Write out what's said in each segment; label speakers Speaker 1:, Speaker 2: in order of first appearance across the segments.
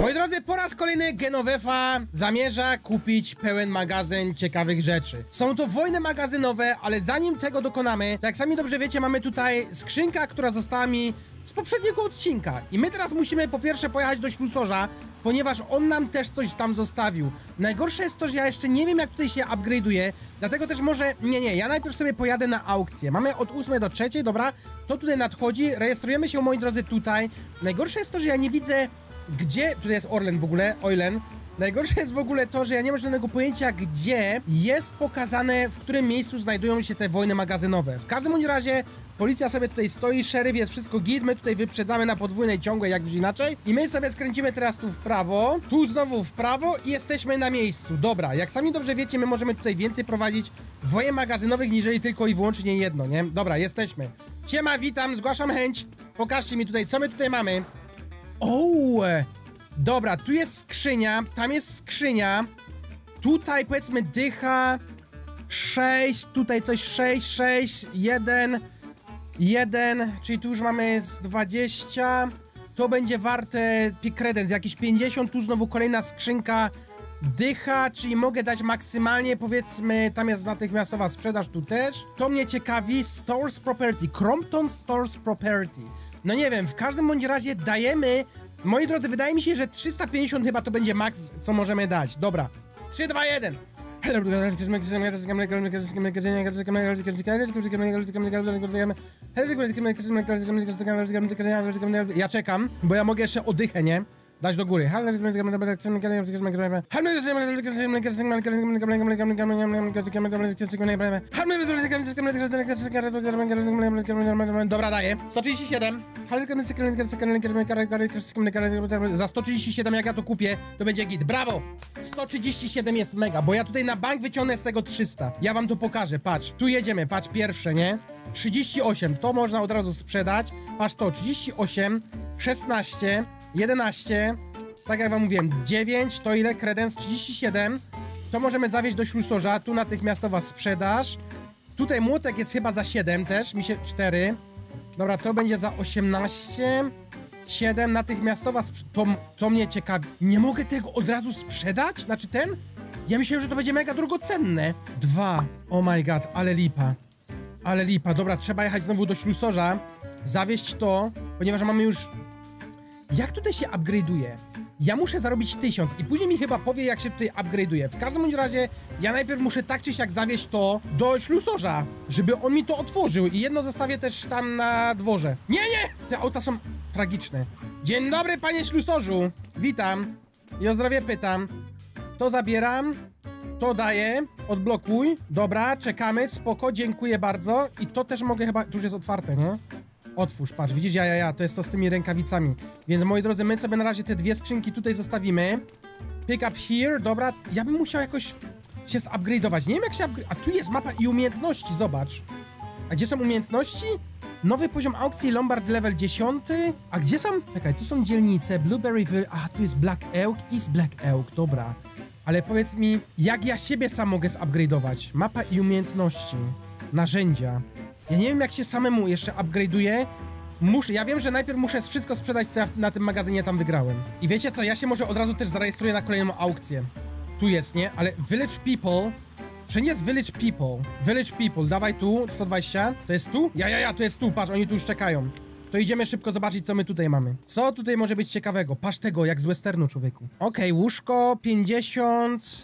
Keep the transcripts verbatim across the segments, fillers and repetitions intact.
Speaker 1: Moi drodzy, po raz kolejny Genovefa zamierza kupić pełen magazyn ciekawych rzeczy. Są to wojny magazynowe, ale zanim tego dokonamy, to jak sami dobrze wiecie, mamy tutaj skrzynka, która została mi z poprzedniego odcinka. I my teraz musimy po pierwsze pojechać do ślusorza, ponieważ on nam też coś tam zostawił. Najgorsze jest to, że ja jeszcze nie wiem, jak tutaj się upgrade'uje, dlatego też może... Nie, nie, ja najpierw sobie pojadę na aukcję. Mamy od ósmej do trzeciej, dobra? To tutaj nadchodzi, rejestrujemy się, moi drodzy, tutaj. Najgorsze jest to, że ja nie widzę... Gdzie? Tutaj jest Orlen w ogóle, Oilen. Najgorsze jest w ogóle to, że ja nie mam żadnego pojęcia, gdzie jest pokazane, w którym miejscu znajdują się te wojny magazynowe. W każdym bądź razie policja sobie tutaj stoi, szeryf, jest wszystko git, my tutaj wyprzedzamy na podwójnej ciągłej, jakbyś inaczej. I my sobie skręcimy teraz tu w prawo, tu znowu w prawo i jesteśmy na miejscu. Dobra, jak sami dobrze wiecie, my możemy tutaj więcej prowadzić wojen magazynowych, niżeli tylko i wyłącznie jedno, nie? Dobra, jesteśmy. Siema, witam, zgłaszam chęć. Pokażcie mi tutaj, co my tutaj mamy. Ooo! Dobra, tu jest skrzynia, tam jest skrzynia. Tutaj powiedzmy dycha sześć, tutaj coś sześć, sześć, jeden, jeden, czyli tu już mamy z dwadzieścia. To będzie warte kredens, jakieś pięćdziesiąt, tu znowu kolejna skrzynka dycha, czyli mogę dać maksymalnie, powiedzmy, tam jest natychmiastowa sprzedaż, tu też. To mnie ciekawi, Stores Property, Crompton Stores Property. No nie wiem, w każdym bądź razie dajemy, moi drodzy, wydaje mi się, że trzysta pięćdziesiąt chyba to będzie maks, co możemy dać. Dobra, trzy, dwa, jeden. Ja czekam, bo ja mogę jeszcze oddychę, nie? Dać do góry. Dobra, daję. sto trzydzieści siedem. Za sto trzydzieści siedem, jak ja to kupię, to będzie git. Brawo! sto trzydzieści siedem jest mega, bo ja tutaj na bank wyciągnę z tego trzysta. Ja wam to pokażę, patrz. Tu jedziemy, patrz, pierwsze, nie? trzydzieści osiem, to można od razu sprzedać. Patrz to, trzydzieści osiem, szesnaście, jedenaście, tak jak wam mówiłem, dziewięć, to ile? Kredens trzydzieści siedem, to możemy zawieźć do ślusorza, tu natychmiastowa sprzedaż. Tutaj młotek jest chyba za siedem też, mi się cztery. Dobra, to będzie za osiemnaście, siedem, natychmiastowa sprzedaż, to, to mnie ciekawi. Nie mogę tego od razu sprzedać? Znaczy ten? Ja myślałem, że to będzie mega drogocenne. Dwa, oh my god, ale lipa. Ale lipa, dobra, trzeba jechać znowu do ślusorza, zawieźć to, ponieważ mamy już... Jak tutaj się upgrade'uje? Ja muszę zarobić tysiąc i później mi chyba powie, jak się tutaj upgrade'uje. W każdym bądź razie ja najpierw muszę tak czy siak zawieźć to do ślusorza, żeby on mi to otworzył i jedno zostawię też tam na dworze. Nie, nie! Te auta są tragiczne. Dzień dobry, panie ślusorzu. Witam. I o zdrowie pytam. To zabieram. To daję. Odblokuj. Dobra, czekamy. Spoko, dziękuję bardzo. I to też mogę chyba... Tu już jest otwarte, nie? Otwórz, patrz, widzisz, ja, ja, ja, to jest to z tymi rękawicami. Więc, moi drodzy, my sobie na razie te dwie skrzynki tutaj zostawimy. Pick up here, dobra. Ja bym musiał jakoś się zupgrade'ować. Nie wiem, jak się upgrade... A tu jest mapa i umiejętności, zobacz. A gdzie są umiejętności? Nowy poziom aukcji, Lombard level dziesięć. A gdzie są? Czekaj, tu są dzielnice, Blueberryville. A, tu jest Black Elk, East Black Elk, dobra. Ale powiedz mi, jak ja siebie sam mogę zupgrade'ować? Mapa i umiejętności. Narzędzia. Ja nie wiem, jak się samemu jeszcze upgrade'uje. Muszę, ja wiem, że najpierw muszę wszystko sprzedać, co ja na tym magazynie tam wygrałem. I wiecie co, ja się może od razu też zarejestruję na kolejną aukcję. Tu jest, nie? Ale Village People... Czy nie jest Village People? Village People, dawaj tu, sto dwadzieścia. To jest tu? Ja, ja, ja, to jest tu, patrz, oni tu już czekają. To idziemy szybko zobaczyć, co my tutaj mamy. Co tutaj może być ciekawego? Patrz tego, jak z westernu, człowieku. Okej, okay, łóżko, pięćdziesiąt...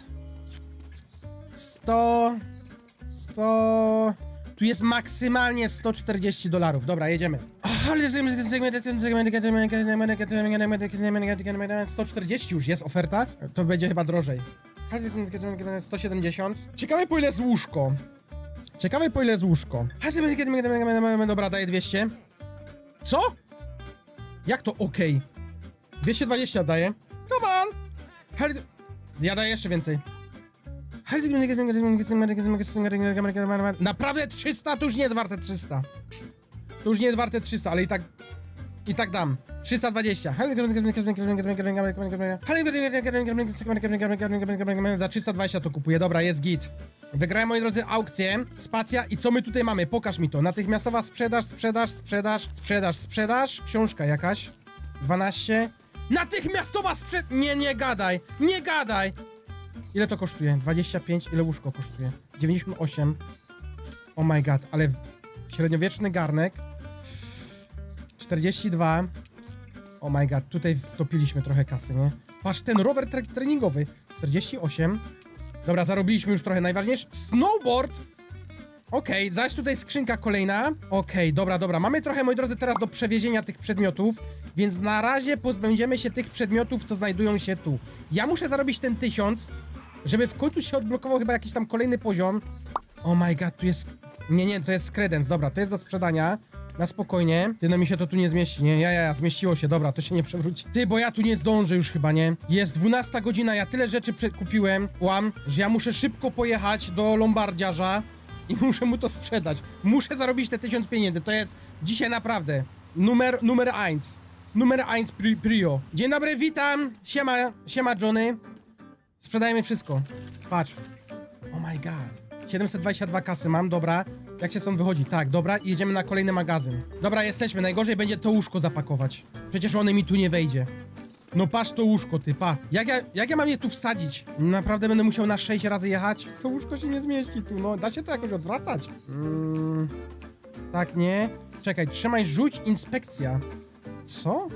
Speaker 1: sto... sto... Tu jest maksymalnie sto czterdzieści dolarów. Dobra, jedziemy. sto czterdzieści już jest oferta. To będzie chyba drożej. sto siedemdziesiąt. Ciekawe, po ile jest łóżko. Ciekawe, po ile jest łóżko. Dobra, daję dwieście. Co? Jak to okej? Okay. dwieście dwadzieścia daję. Come on! Ja daję jeszcze więcej. Naprawdę trzysta? To już nie jest warte trzysta. To już nie jest warte trzysta, ale i tak... I tak dam. trzysta dwadzieścia. Za trzysta dwadzieścia to kupuję. Dobra, jest git. Wygrałem, moi drodzy, aukcję. Spacja. I co my tutaj mamy? Pokaż mi to. Natychmiastowa sprzedaż, sprzedaż, sprzedaż, sprzedaż, sprzedaż. Książka jakaś. dwanaście. Natychmiastowa sprzed... Nie, nie gadaj, nie gadaj! Ile to kosztuje? dwadzieścia pięć, ile łóżko kosztuje? dziewięćdziesiąt osiem. Oh my god, ale średniowieczny garnek. czterdzieści dwa. Oh my god, tutaj wtopiliśmy trochę kasy, nie? Patrz, ten rower tre treningowy. czterdzieści osiem. Dobra, zarobiliśmy już trochę. Najważniejsze... Snowboard! Okej, okay, zaś tutaj skrzynka kolejna. Okej, okay, dobra, dobra. Mamy trochę, moi drodzy, teraz do przewiezienia tych przedmiotów, więc na razie pozbędziemy się tych przedmiotów, co znajdują się tu. Ja muszę zarobić ten tysiąc, żeby w końcu się odblokował chyba jakiś tam kolejny poziom. Oh my god, tu jest... Nie, nie, to jest credence, dobra, to jest do sprzedania. Na spokojnie. Ty, no mi się to tu nie zmieści, nie? Ja, ja, ja, zmieściło się, dobra, to się nie przewróci. Ty, bo ja tu nie zdążę już chyba, nie? Jest dwunasta godzina, ja tyle rzeczy kupiłem, łam, że ja muszę szybko pojechać do lombardziarza i muszę mu to sprzedać. Muszę zarobić te tysiąc pieniędzy, to jest dzisiaj naprawdę numer, numer eins. Numer eins pri, prio. Dzień dobry, witam. Siema, siema Johnny. Sprzedajemy wszystko. Patrz. Oh my god. siedemset dwadzieścia dwa kasy mam, dobra. Jak się stąd wychodzi? Tak, dobra, i jedziemy na kolejny magazyn. Dobra, jesteśmy, najgorzej będzie to łóżko zapakować. Przecież one mi tu nie wejdzie. No patrz to łóżko, ty, pa. Jak ja, jak ja mam je tu wsadzić? Naprawdę będę musiał na sześć razy jechać? To łóżko się nie zmieści tu, no. Da się to jakoś odwracać? Mm, tak, nie. Czekaj, trzymaj, rzuć, inspekcja. Co?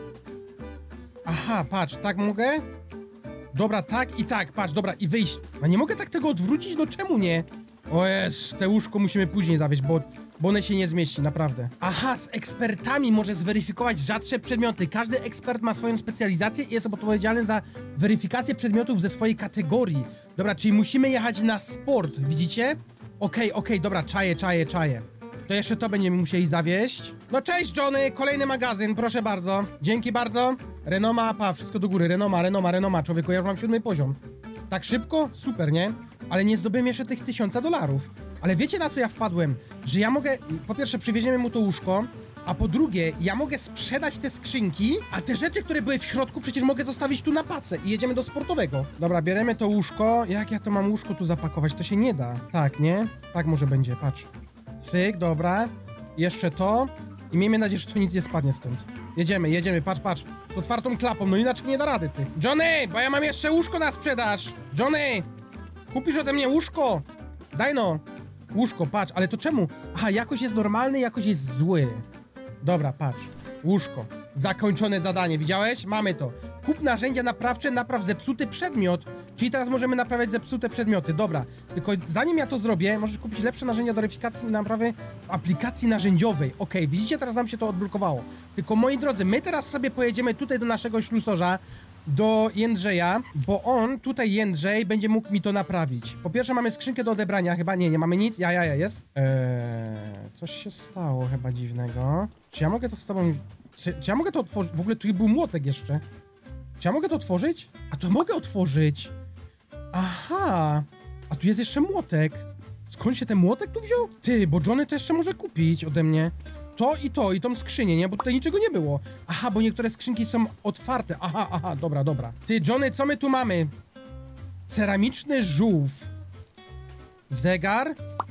Speaker 1: Aha, patrz, tak mogę? Dobra, tak i tak, patrz, dobra, i wyjść. A nie mogę tak tego odwrócić? No czemu nie? O jest, te łóżko musimy później zawieźć, bo, bo one się nie zmieści, naprawdę. Aha, z ekspertami może zweryfikować rzadsze przedmioty. Każdy ekspert ma swoją specjalizację i jest odpowiedzialny za weryfikację przedmiotów ze swojej kategorii. Dobra, czyli musimy jechać na sport, widzicie? Okej, okay, okej, okay, dobra, czaję, czaję, czaję. To jeszcze to będziemy musieli zawieźć. No cześć Johnny, kolejny magazyn, proszę bardzo. Dzięki bardzo. Renoma, pa, wszystko do góry, renoma, renoma, renoma, człowieku, ja już mam siódmy poziom. Tak szybko? Super, nie? Ale nie zdobyłem jeszcze tych tysiąca dolarów. Ale wiecie, na co ja wpadłem? Że ja mogę, po pierwsze przywieziemy mu to łóżko, a po drugie, ja mogę sprzedać te skrzynki, a te rzeczy, które były w środku, przecież mogę zostawić tu na pacę i jedziemy do sportowego. Dobra, bierzemy to łóżko. Jak ja to mam łóżko tu zapakować? To się nie da. Tak, nie? Tak może będzie, patrz. Cyk, dobra. Jeszcze to. I miejmy nadzieję, że to nic nie spadnie stąd. Jedziemy, jedziemy, patrz, patrz. Z otwartą klapą, no inaczej nie da rady, ty. Johnny, bo ja mam jeszcze łóżko na sprzedaż. Johnny, kupisz ode mnie łóżko. Daj no. Łóżko, patrz, ale to czemu? Aha, jakoś jest normalny, jakoś jest zły. Dobra, patrz. Łóżko. Zakończone zadanie, widziałeś? Mamy to. Kup narzędzia naprawcze, napraw zepsuty przedmiot. Czyli teraz możemy naprawiać zepsute przedmioty. Dobra, tylko zanim ja to zrobię, możesz kupić lepsze narzędzia do weryfikacji i naprawy w aplikacji narzędziowej. Okej, okay, widzicie, teraz nam się to odblokowało. Tylko moi drodzy, my teraz sobie pojedziemy tutaj do naszego ślusorza, do Jędrzeja, bo on, tutaj Jędrzej, będzie mógł mi to naprawić. Po pierwsze mamy skrzynkę do odebrania, chyba nie, nie mamy nic. Ja, ja, ja, jest. Eee, coś się stało chyba dziwnego. Czy ja mogę to z tobą... Czy, czy ja mogę to otworzyć? W ogóle tu był młotek jeszcze. Czy ja mogę to otworzyć? A to mogę otworzyć. Aha. A tu jest jeszcze młotek. Skąd się ten młotek tu wziął? Ty, bo Johnny to jeszcze może kupić ode mnie. To i to, i tą skrzynię, nie? Bo tutaj niczego nie było. Aha, bo niektóre skrzynki są otwarte. Aha, aha, dobra, dobra. Ty, Johnny, co my tu mamy? Ceramiczny żółw. Zegar.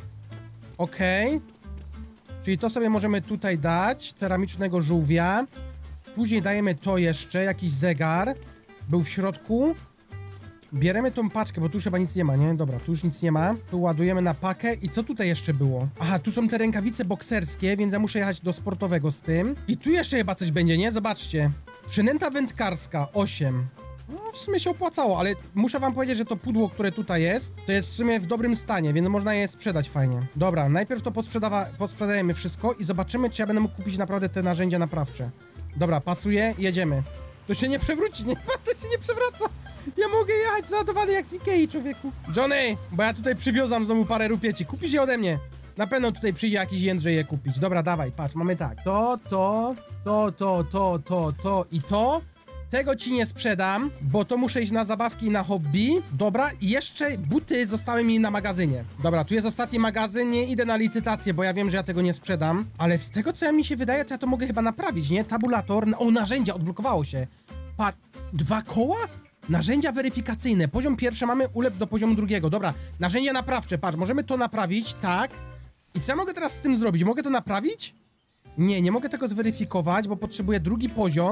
Speaker 1: Okej. Okay. Czyli to sobie możemy tutaj dać, ceramicznego żółwia. Później dajemy to jeszcze, jakiś zegar. Był w środku. Bieremy tą paczkę, bo tu już chyba nic nie ma, nie? Dobra, tu już nic nie ma. Tu ładujemy na pakę. I co tutaj jeszcze było? Aha, tu są te rękawice bokserskie, więc ja muszę jechać do sportowego z tym. I tu jeszcze chyba coś będzie, nie? Zobaczcie. Przynęta wędkarska, osiem. No, w sumie się opłacało, ale muszę wam powiedzieć, że to pudło, które tutaj jest, to jest w sumie w dobrym stanie, więc można je sprzedać fajnie. Dobra, najpierw to podsprzedajemy wszystko i zobaczymy, czy ja będę mógł kupić naprawdę te narzędzia naprawcze. Dobra, pasuje, jedziemy. To się nie przewróci, nie? To się nie przewraca. Ja mogę jechać załadowany jak z Ikei, człowieku. Johnny, bo ja tutaj przywiozam znowu parę rupieci. Kupisz je ode mnie. Na pewno tutaj przyjdzie jakiś Jędrzej je kupić. Dobra, dawaj, patrz, mamy tak. To, to, to, to, to, to, to i to. Tego ci nie sprzedam, bo to muszę iść na zabawki i na hobby. Dobra, i jeszcze buty zostały mi na magazynie. Dobra, tu jest ostatni magazyn, nie idę na licytację, bo ja wiem, że ja tego nie sprzedam. Ale z tego, co mi się wydaje, to ja to mogę chyba naprawić, nie? Tabulator, o, narzędzia, odblokowało się. Patrz, dwa koła? Narzędzia weryfikacyjne. Poziom pierwszy mamy, ulepsz do poziomu drugiego. Dobra, narzędzia naprawcze, patrz, możemy to naprawić, tak. I co ja mogę teraz z tym zrobić? Mogę to naprawić? Nie, nie mogę tego zweryfikować, bo potrzebuję drugi poziom.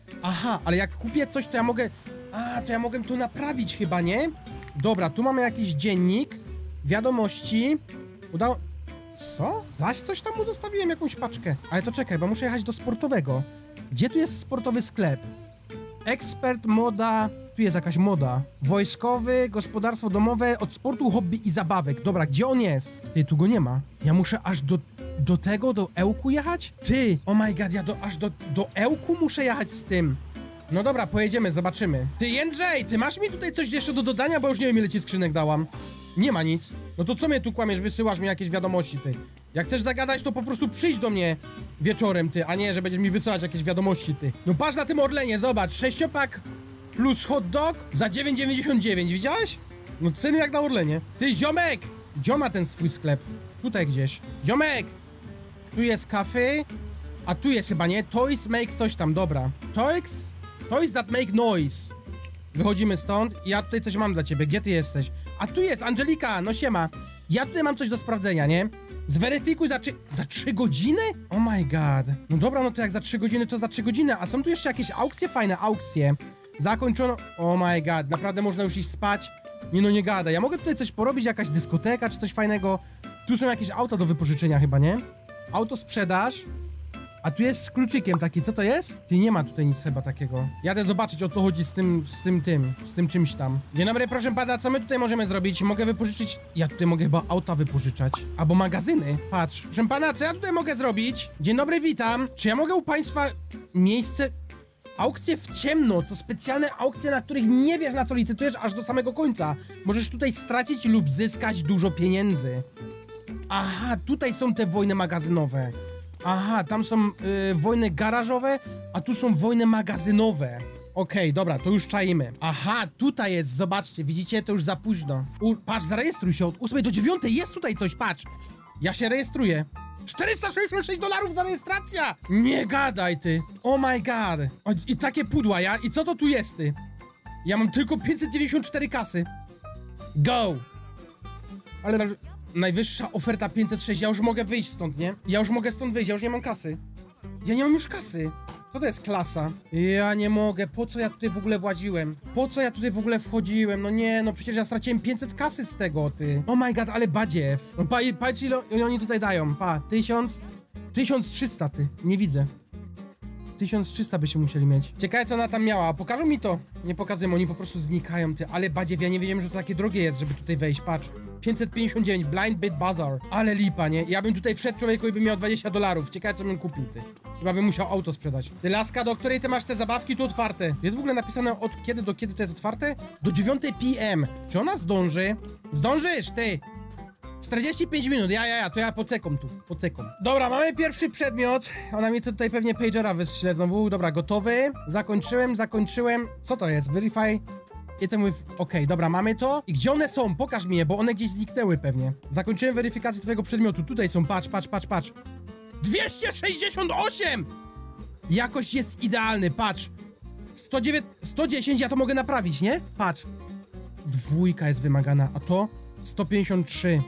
Speaker 1: Aha, ale jak kupię coś, to ja mogę... A, to ja mogę to naprawić chyba, nie? Dobra, tu mamy jakiś dziennik, wiadomości. Udało... Co? Zaś coś tam mu zostawiłem, jakąś paczkę. Ale to czekaj, bo muszę jechać do sportowego. Gdzie tu jest sportowy sklep? Ekspert, moda... Tu jest jakaś moda. Wojskowy, gospodarstwo domowe, od sportu, hobby i zabawek. Dobra, gdzie on jest? Ty, tu go nie ma. Ja muszę aż do... Do tego, do Ełku jechać? Ty, oh my god, ja do, aż do, do Ełku muszę jechać z tym. No dobra, pojedziemy, zobaczymy. Ty, Jędrzej, ty masz mi tutaj coś jeszcze do dodania, bo już nie wiem, ile ci skrzynek dałam. Nie ma nic. No to co mnie tu kłamiesz, wysyłasz mi jakieś wiadomości, ty. Jak chcesz zagadać, to po prostu przyjdź do mnie wieczorem, ty, a nie, że będziesz mi wysyłać jakieś wiadomości, ty. No patrz na tym Orlenie, zobacz, sześciopak plus hot dog za dziewięć dziewięćdziesiąt dziewięć, widziałeś? No ceny jak na Orlenie. Ty, ziomek! Gdzie ma ten swój sklep? Tutaj gdzieś. Ziomek! Tu jest kafe, a tu jest chyba, nie? Toys make coś tam, dobra. Toys? Toys that make noise. Wychodzimy stąd i ja tutaj coś mam dla ciebie. Gdzie ty jesteś? A tu jest Angelika, no siema. Ja tutaj mam coś do sprawdzenia, nie? Zweryfikuj za trzy... Za trzy godziny? Oh my god. No dobra, no to jak za trzy godziny, to za trzy godziny. A są tu jeszcze jakieś aukcje? Fajne aukcje. Zakończono... Oh my god, naprawdę można już iść spać? Nie no, nie gada. Ja mogę tutaj coś porobić, jakaś dyskoteka czy coś fajnego. Tu są jakieś auta do wypożyczenia chyba, nie? Auto sprzedaż. A tu jest z kluczykiem taki, co to jest? Ty, nie ma tutaj nic chyba takiego. Jadę zobaczyć, o co chodzi z tym, z tym, tym, z tym czymś tam. Dzień dobry, proszę pana, co my tutaj możemy zrobić? Mogę wypożyczyć... Ja tutaj mogę chyba auta wypożyczać. Albo magazyny. Patrz. Proszę pana, co ja tutaj mogę zrobić? Dzień dobry, witam. Czy ja mogę u państwa miejsce... Aukcje w ciemno, to specjalne aukcje, na których nie wiesz, na co licytujesz aż do samego końca. Możesz tutaj stracić lub zyskać dużo pieniędzy. Aha, tutaj są te wojny magazynowe. Aha, tam są y, wojny garażowe, a tu są wojny magazynowe. Okej, okay, dobra, to już czajmy. Aha, tutaj jest, zobaczcie, widzicie, to już za późno. U, patrz, zarejestruj się od ósmej do dziewiątej, jest tutaj coś, patrz. Ja się rejestruję. czterysta sześćdziesiąt sześć dolarów za rejestracja! Nie gadaj, ty. Oh my god. O, i takie pudła, ja? I co to tu jest, ty? Ja mam tylko pięćset dziewięćdziesiąt cztery kasy. Go! Ale... Najwyższa oferta pięćset sześć, ja już mogę wyjść stąd, nie? Ja już mogę stąd wyjść, ja już nie mam kasy. Ja nie mam już kasy. Co to jest klasa? Ja nie mogę, po co ja tutaj w ogóle właziłem? Po co ja tutaj w ogóle wchodziłem? No nie, no przecież ja straciłem pięćset kasy z tego, ty. Oh my god, ale badziew. No pa, patrz ile oni tutaj dają, pa, tysiąc, tysiąc trzysta, ty, nie widzę. tysiąc trzysta by się musieli mieć. Ciekawe, co ona tam miała. Pokażą mi to. Nie pokazują, oni po prostu znikają, ty. Ale badziew, ja nie wiedziałem, że to takie drogie jest, żeby tutaj wejść. Patrz. pięćset pięćdziesiąt dziewięć, Blind Bit Bazaar. Ale lipa, nie? Ja bym tutaj wszedł człowieku i bym miał dwadzieścia dolarów. Ciekawe, co bym kupił, ty. Chyba bym musiał auto sprzedać. Ty, laska, do której ty masz te zabawki, tu otwarte. Jest w ogóle napisane od kiedy do kiedy to jest otwarte? Do dziewiątej p m Czy ona zdąży? Zdążysz, ty! czterdzieści pięć minut, ja, ja, ja, to ja pocekom tu, pocekom. Dobra, mamy pierwszy przedmiot. Ona mi tutaj pewnie pagera wyśle znowu. Dobra, gotowy. Zakończyłem, zakończyłem. Co to jest? Verify. Item with... Okej, okay, dobra, mamy to. I gdzie one są? Pokaż mi je, bo one gdzieś zniknęły pewnie. Zakończyłem weryfikację twojego przedmiotu. Tutaj są, patrz, patrz, patrz, patrz. dwieście sześćdziesiąt osiem! Jakość jest idealny, patrz. sto dziewięć, sto dziesięć, ja to mogę naprawić, nie? Patrz. Dwójka jest wymagana, a to sto pięćdziesiąt trzy.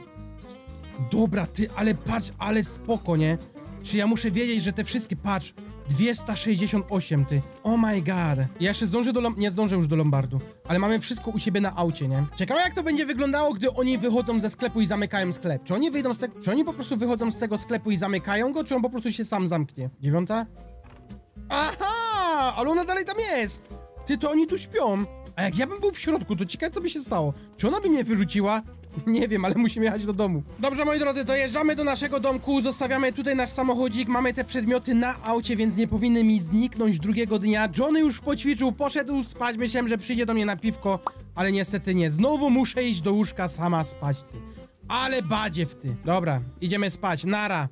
Speaker 1: Dobra, ty, ale patrz, ale spoko, nie? Czy ja muszę wiedzieć, że te wszystkie, patrz, dwieście sześćdziesiąt osiem, ty. Oh my god. Ja jeszcze zdążę do, nie zdążę już do Lombardu, ale mamy wszystko u siebie na aucie, nie? Ciekawe, jak to będzie wyglądało, gdy oni wychodzą ze sklepu i zamykają sklep. Czy oni wyjdą z tego, czy oni po prostu wychodzą z tego sklepu i zamykają go, czy on po prostu się sam zamknie? Dziewiąta? Aha, ale ona dalej tam jest. Ty, to oni tu śpią. A jak ja bym był w środku, to ciekawe, co by się stało. Czy ona by mnie wyrzuciła? Nie wiem, ale musimy jechać do domu. Dobrze, moi drodzy, dojeżdżamy do naszego domku, zostawiamy tutaj nasz samochodzik, mamy te przedmioty na aucie, więc nie powinny mi zniknąć drugiego dnia. Johnny już poćwiczył, poszedł spać, myślałem, że przyjdzie do mnie na piwko, ale niestety nie. Znowu muszę iść do łóżka sama spać, ty. Ale badziew, ty. Dobra, idziemy spać, nara.